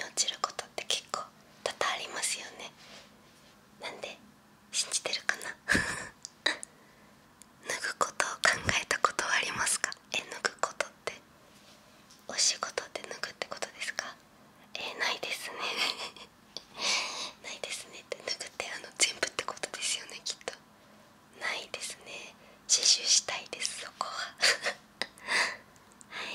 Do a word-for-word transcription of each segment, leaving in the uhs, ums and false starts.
落ちることって結構多々ありますよね。なんで信じてるかな脱ぐことを考えたことはありますか？え、脱ぐことってお仕事で脱ぐってことですか？えー、ないですねないですねって、脱ぐってあの全部ってことですよね、きっと。ないですね。刺繍したいです、そこははい。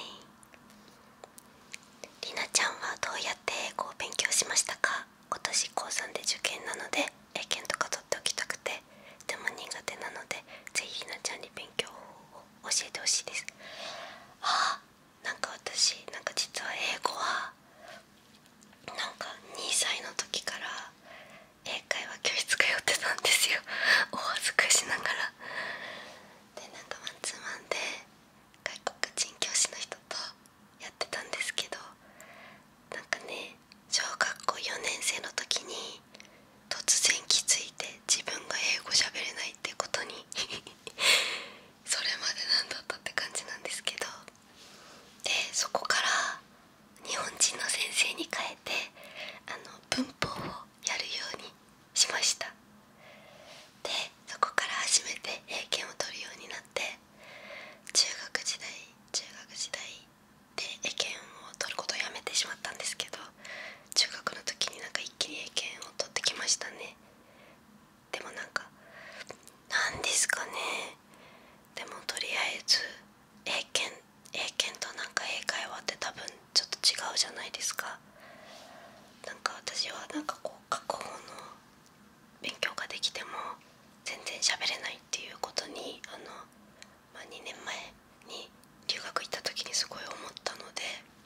りなちゃんはどうやって英語を勉強しましたか？今年高さんで受験なので英検とか取っておきたくて、でも苦手なのでぜひりなちゃんに勉強法を教えてほしいです。あ、なんか私なんか実は英語はなんかにさいの時から英会話教室通ってたんですよお恥ずかしながら。でなんかマンツーマンで外国人教師の人とやってたんですけど、なんかね、小学校よねん生の時に突然気づいて自分が英語喋れないってことにそれまでなんだったって感じなんですけど、でそこから日本人の先生に変えてあの文法をやるようにしました。でそこから初めて英検を取るようになって、中学時代中学時代で英検を取ることをやめてしまったんですけど、中学の時になんか一気に英検を取ってきましたね。でもなんかなんですかね、でもとりあえず英検英検となんか英会話って多分ちょっと違うじゃないですか。なんか私はなんかこう過去の勉強ができても全然喋れないっていうことにあの、まあ、にねんまえに留学行った時にすごい思ったので、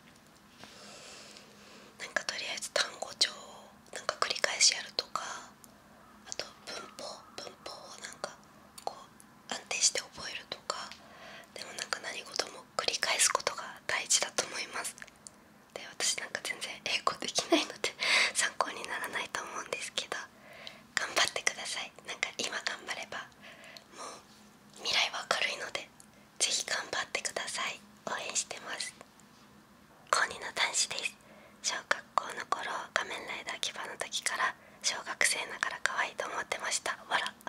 なんかとりあえず単語帳をなんか繰り返しやるとか、あと文法文法をなんかこう安定して覚えるとか、でもなんか何事も繰り返すことが大事だと思います。で私なんか全然英語できないので参考にならないと思うんですけど、頑張ってください。なんか今頑張ればもう未来は明るいのでぜひ頑張ってください。応援してます。高にの男子です。小学校の頃仮面ライダーキバの時から小学生ながら可愛いと思ってました。わら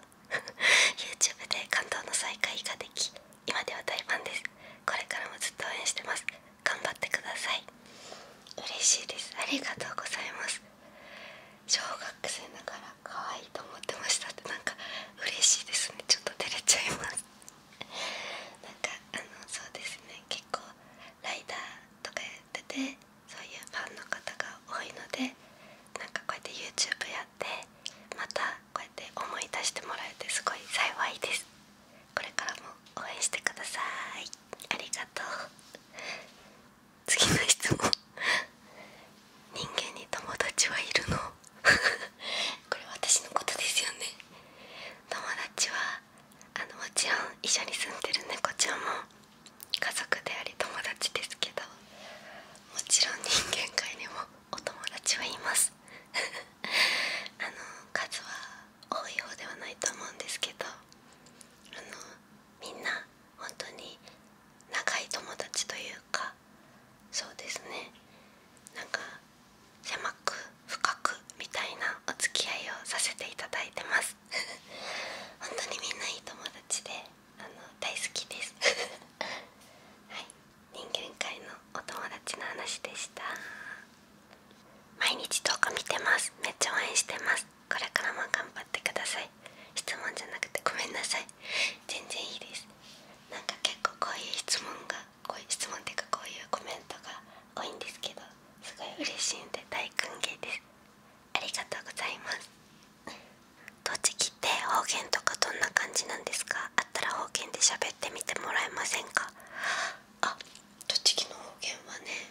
YouTube で感動の再会ができ、今では大ファンです。これからもずっと応援してます。頑張ってください。嬉しいです。ありがとうございます。小学生ながら可愛いと思ってましたってなんか嬉しいですね。ちょっと照れちゃいますなんかあのそうですね、結構ライダーとかやっててそういうファンの方が多いので、なんかこうやって YouTube やってまたこうやって思い出してもらえてすごい幸いです。これからも応援してください。ありがとう。次の質問人間に友達はいるのこれ私のことですよね。友達はあのもちろん一緒に住んでる猫ちゃんも家族であり友達ですけど、もちろん人間界にもお友達はいますあの数は多い方ではないと思うんですけど、あのみんな本当に長い友達というか、そうですね、なんか狭く深くみたいなお付き合いをさせていただいてます本当にみんないい友達であの大好きですはい、人間界のお友達の話でした。毎日動画見てます。めっちゃ応援してます。これからも頑張ってください。質問じゃなくてごめんなさい。全然いいです。なんか結構こういう質問がこういう質問っていうかこういうコメントが多いんですけど、すごい嬉しいんで大歓迎です。ありがとうございます。栃木って方言とかどんな感じなんですか？あったら方言で喋ってみてもらえませんか？あ、栃木の方言はね、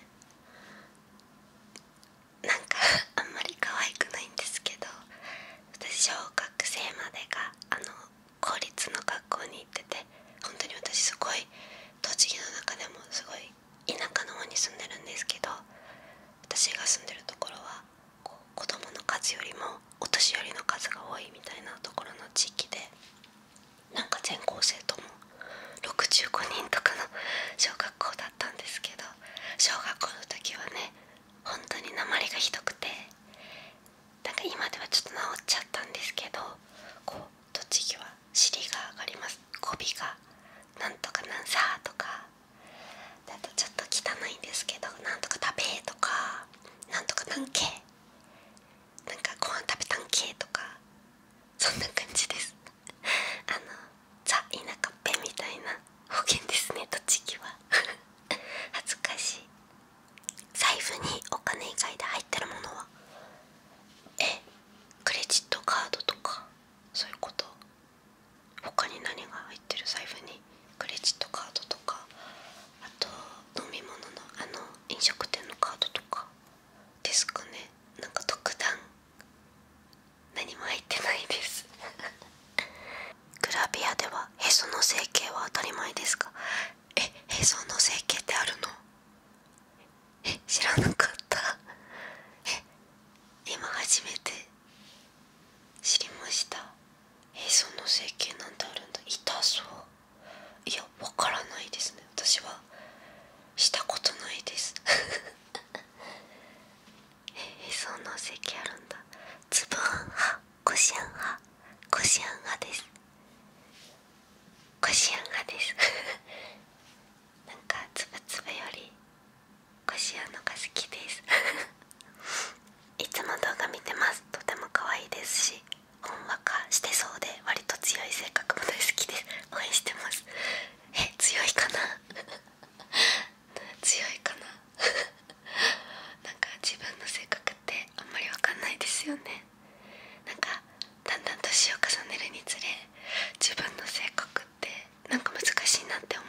なんかあんまり可愛くないんですけど、私小学生までがあの公立の学校に行ってて、本当に私すごい栃木の中でもすごい田舎の方に住んでるんですけど、私が住んでるところはこう子供の数よりもお年寄りの数が多いみたいなところの地域で、なんか全校生徒もろくじゅうごにんとかの小学校だったんですけど、小学校の時はね本当に訛りがひどくて、なんか今ではちょっと治っちゃったんですけど、こう栃木は尻が上がります。語尾がなんとかなんさとか、あとちょっと汚いんですけど、なんとか食べとか、なんとかなんけ、なんかご飯食べたんけとか、そんな感じですあのザ田舎っぺみたいな方言ですね、栃木は恥ずかしい。財布にお金以外で入ってるものは、えクレジットカードとかそういうこと？他に何が入ってる？財布にクレジットカードとか、あと飲み物のあの飲食店のカードとかですかね。なんか特段何も入ってないですグラビアではへその整形は当たり前ですか？え、へその整形ってあるの？え、知らなかったえ、今初めて知りました。へその整形なんてあるんだ。痛そう。いや、わからないですね、私は。したことないですへその整形あるんだ。つぶあん派、こしあん派？こしあん派です。こしあん派ですなんかつぶつぶよりこしあんのが好きですいつも動画見てます。とても可愛いですし、ほんわかしてそうで割と強い性格も大好きです。応援してます。え、強いかな強いかななんか自分の性格ってあんまりわかんないですよね。なんかだんだん年を重ねるにつれ、自分の性格ってなんか難しいなって思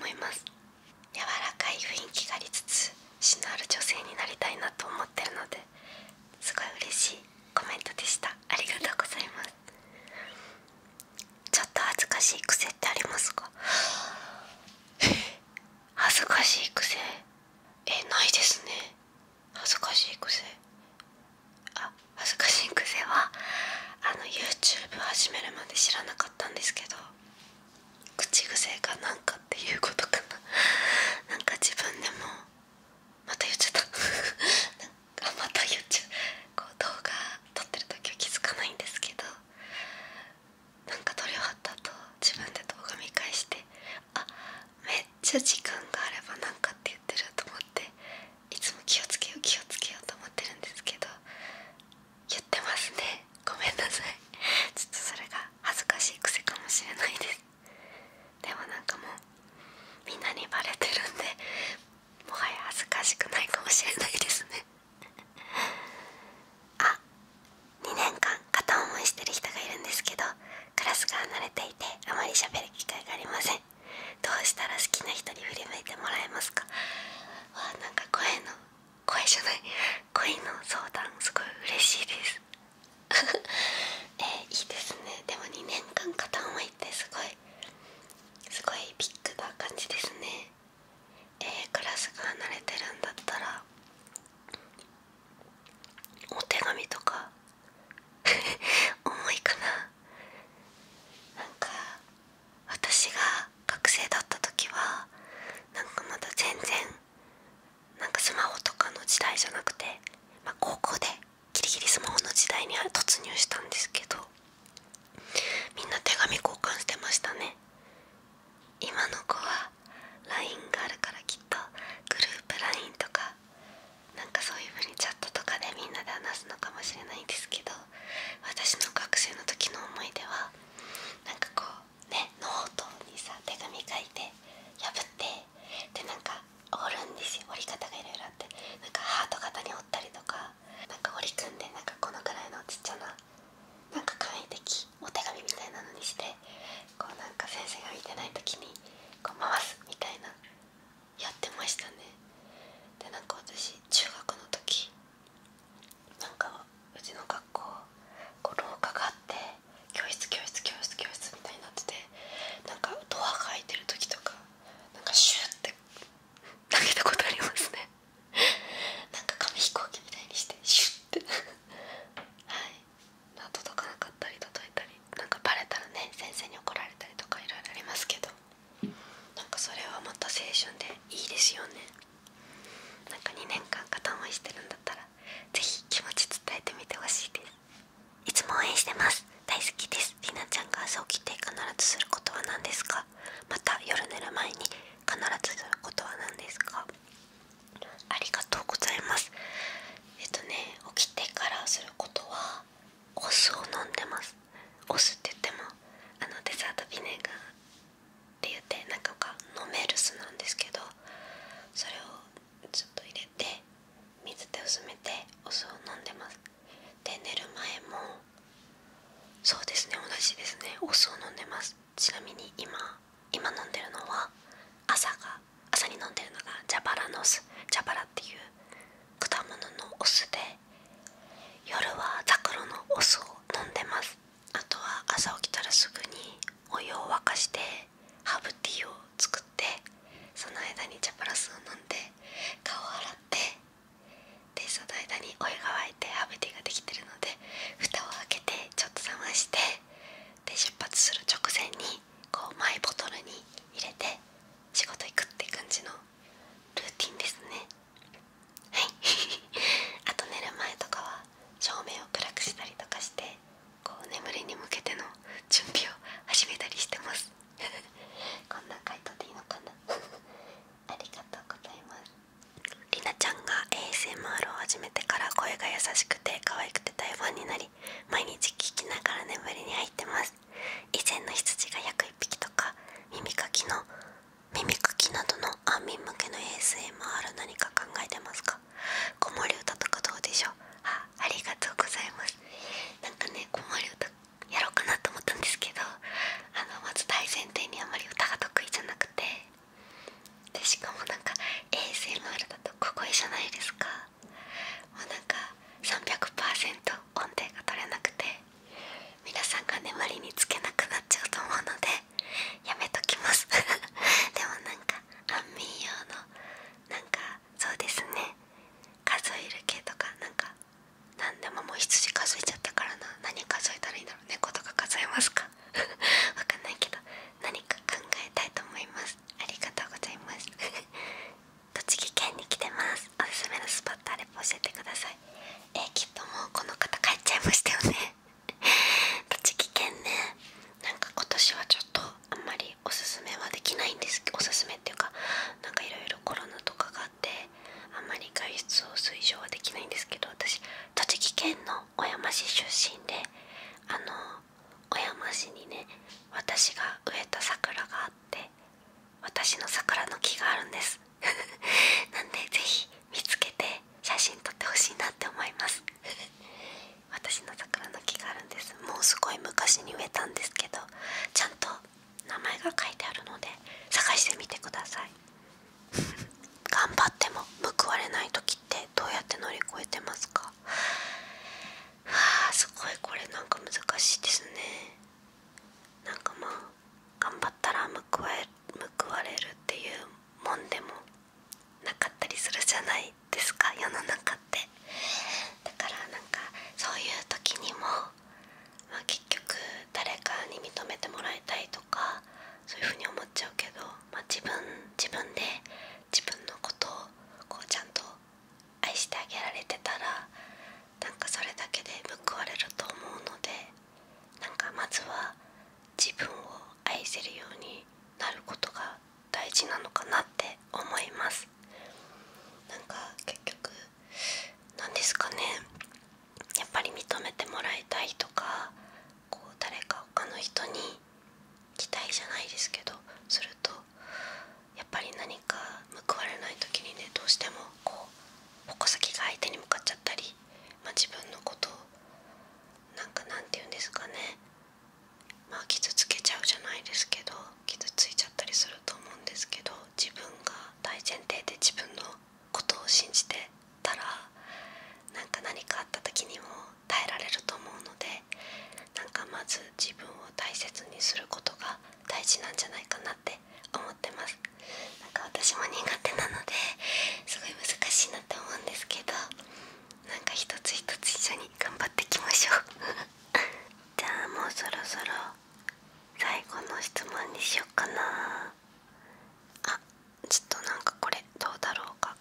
お酢を飲んでます。ちなみに今今飲んでるのは朝が朝に飲んでるのが蛇腹の酢、蛇腹っていう果物のお酢で、夜はザクロのお酢を飲んでます。あとは朝起きたらすぐにお湯を沸かしてハーブティーを作って、その間にジャパラスを飲んで顔を洗って、でその間にお湯が沸いてハーブティーができてるので蓋を開けてちょっと冷まして、で出発する直前にこうマイボトルに入れて仕事行くって感じのルーティンですね。はいあと寝る前とかは照明を暗くしたりとかして、こう眠りに向けての準備を始めたりしてますこんな回答でいいのかなありがとうございます。りなちゃんが エーエスエムアール を始めてから声が優しくて可愛くて大ファンになり、毎日聞きながら眠りに入ってます。以前の羊が約いっぴきとか耳かきの耳かきなどの安眠向けの エーエスエムアール 何か考えてますか？子守歌とかどうでしょう？あ、ありがとうございます。なんかね、子守歌やろうかなと思ったんですけど、あのまず大前提にあまり歌が得意じゃなくて、でしかもなんか エーエスエムアール だと小声じゃないですか。もうなんか さんびゃくパーセント 音程が取れなくて、皆さんが眠りにつけなくなっちゃうと思うのでやめときますでもなんか安眠用のなんかそうですね、数える系とかなんかなんでももう羊数えちゃったからな、何数えたらいいんだろう、猫とか数えますかわかんないけど何か考えたいと思います。ありがとうございます栃木県に来てます。おすすめのスポットあれば教えてください。えー、きっともうこの方帰っちゃいましたよね栃木県ね、なんか今年はちょっとあんまりおすすめはできないんですけど、おすすめっていうかなんかいろいろコロナとかがあってあんまり外出を推奨はできないんですけど、私栃木県の小山市出身で、あの小山市にね、私が植えた桜があって、私の桜の木があるんですなんでぜひ見つけて写真撮ってほしいなって思います私の桜の木があるんです。もうすごい昔に植えたんですけど、ちゃんと名前が書いてあるので探してみてください頑張っても報われない時ってどうやって乗り越えてますか？わあ、すごい、これなんか難しいですね。なんかまあ頑張ったら報われ報われるっていうもんでもなかったりするじゃないですか、世の中って。だからなんかそういう時にも、まあ、結局誰かに認めてもらいたいとかそういう風に思っちゃうけど、まあ、自分自分で自分のことをこうちゃんと愛してあげられてたら、なんかそれだけで報われると思うので、なんかまずは自分を愛せるようになることが大事なのかなって思います。なんか結局なんですかね、やっぱり認めてもらいたいとか、こう誰か他の人に期待じゃないですけどすると、やっぱり何か報われない時にね、どうしてもこう矛先が相手に向かっちゃったり、まあ、自分のことをなんかなんて言うんですかね、まあ傷つけちゃうじゃないですけど、傷ついちゃったりすると思うんですけど、自分が大前提で自分のことを信じてたら、なんか何かあった時にも耐えられると思うので、なんかまず自分を大切にすることが大事なんじゃないかなって思ってます。なんか私も苦手なのですごい難しいなって思うんですけど、なんか一つ一つ一緒に頑張っていきましょうじゃあもうそろそろ最後の質問にしようかな。あ、ちょっとなんかこれどうだろうか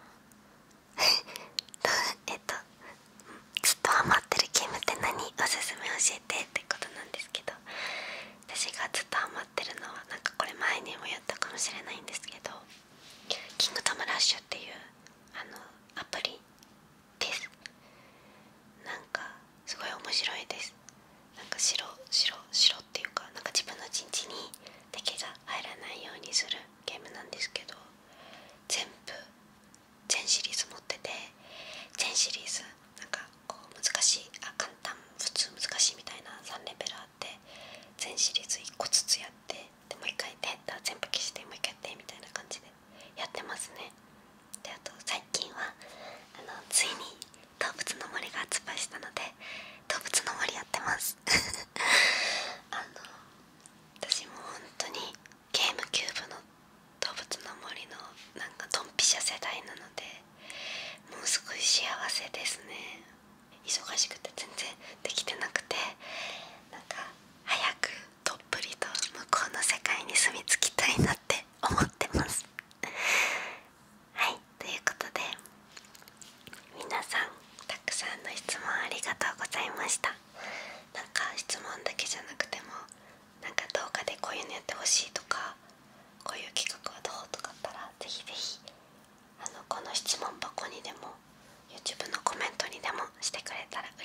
えっとずっとハマってるゲームって何？おすすめ教えてってことなんですけど、私がずっとハマってるのは、なんかこれ前にもやったかもしれないんですけど、キングダムラッシュっていうあのアプリです。 忙しくて全然できてなくて、なんか早くどっぷりと向こうの世界に住み着きたいなって思ってます。はい、ということで皆さんたくさんの質問ありがとうございました。なんか質問だけじゃなくても、なんか動画でこういうのやってほしいとか、こういう企画はどうとかあったらぜひぜひあのこの質問箱にでも YouTube のコメントにでもしてくれたら